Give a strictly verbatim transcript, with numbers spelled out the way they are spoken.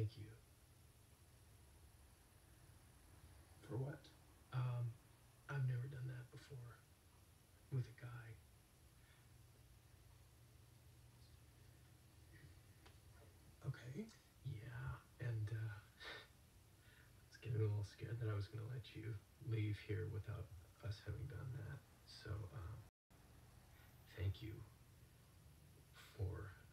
thank you. For what? Um, I've never done that before with a guy. Okay. Yeah, and uh, I was getting a little scared that I was going to let you leave here without us having done that. So, um, thank you for